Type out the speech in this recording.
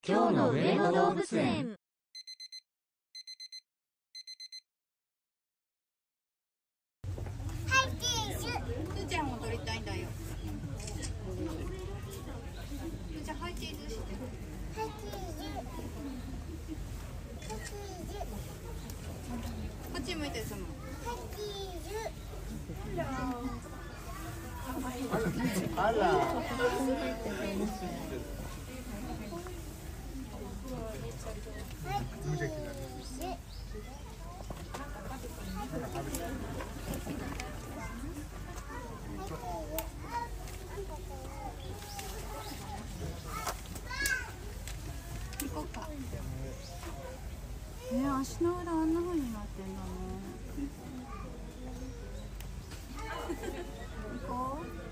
今日の上野動物園。 はい、チーズ。 すーちゃんも撮りたいんだよ。すーちゃん、はい、チーズして。 はい、チーズ。はい、チーズ。 こっち向いてる、その。 はい、チーズ。 あら。無邪気な。 行こうか。足の裏あんな風になってんだね。行こう。